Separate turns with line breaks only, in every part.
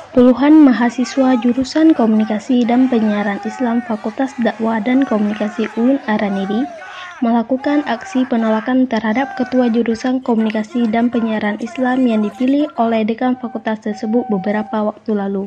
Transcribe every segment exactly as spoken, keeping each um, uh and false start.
Puluhan mahasiswa jurusan Komunikasi dan Penyiaran Islam Fakultas Dakwah dan Komunikasi U I N Araniri melakukan aksi penolakan terhadap Ketua Jurusan Komunikasi dan Penyiaran Islam yang dipilih oleh dekan fakultas tersebut beberapa waktu lalu.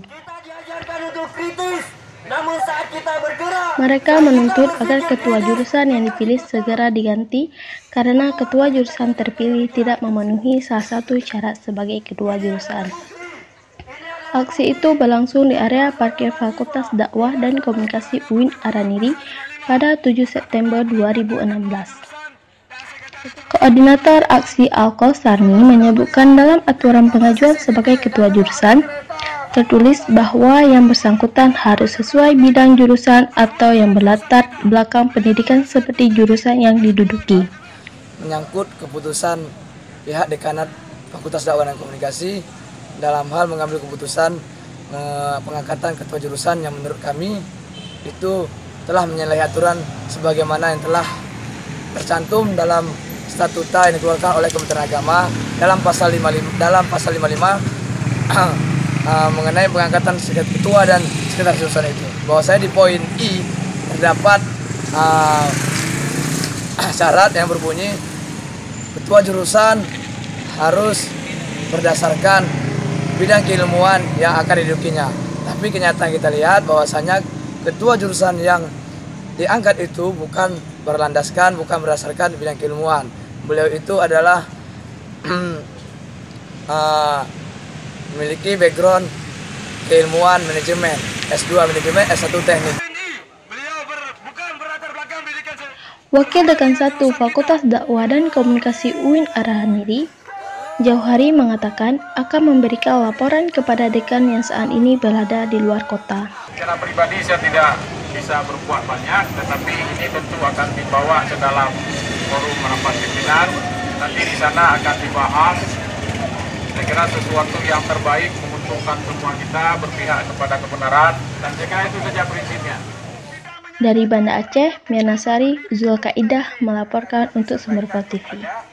Mereka menuntut agar ketua jurusan yang dipilih segera diganti karena ketua jurusan terpilih tidak memenuhi salah satu syarat sebagai ketua jurusan. Aksi itu berlangsung di area parkir Fakultas Dakwah dan Komunikasi U I N Araniri pada tujuh September dua ribu enam belas. Koordinator aksi Al-Kausarni menyebutkan dalam aturan pengajuan sebagai ketua jurusan, tertulis bahwa yang bersangkutan harus sesuai bidang jurusan atau yang berlatar belakang pendidikan seperti jurusan yang diduduki.
Menyangkut keputusan pihak dekanat Fakultas Dakwah dan Komunikasi dalam hal mengambil keputusan eh, pengangkatan ketua jurusan yang menurut kami itu telah menyalahi aturan sebagaimana yang telah tercantum dalam statuta yang dikeluarkan oleh Kementerian Agama dalam pasal lima puluh lima dalam pasal lima puluh lima uh, mengenai pengangkatan ketua dan sekretaris jurusan itu. Bahwa saya di poin I terdapat uh, syarat yang berbunyi ketua jurusan harus berdasarkan bidang keilmuan yang akan didudukinya. Tapi kenyataan kita lihat bahwasanya ketua jurusan yang diangkat itu bukan berlandaskan, bukan berdasarkan bidang keilmuan. Beliau itu adalah uh, memiliki background keilmuan manajemen, S dua manajemen, S satu teknik.
Wakil Dekan satu Fakultas Dakwah dan Komunikasi U I N Araniri, Jauhari mengatakan akan memberikan laporan kepada dekan yang saat ini berada di luar kota.
Secara pribadi saya tidak bisa berbuat banyak, tetapi ini tentu akan dibawa ke dalam forum rapat pimpinan. Nanti di sana akan dibahas. Saya kira sesuatu yang terbaik menguntungkan semua kita, berpihak kepada kebenaran, dan saya kira itu saja prinsipnya.
Dari Banda Aceh, Mianasari Zulkaidah melaporkan untuk Sumber T V.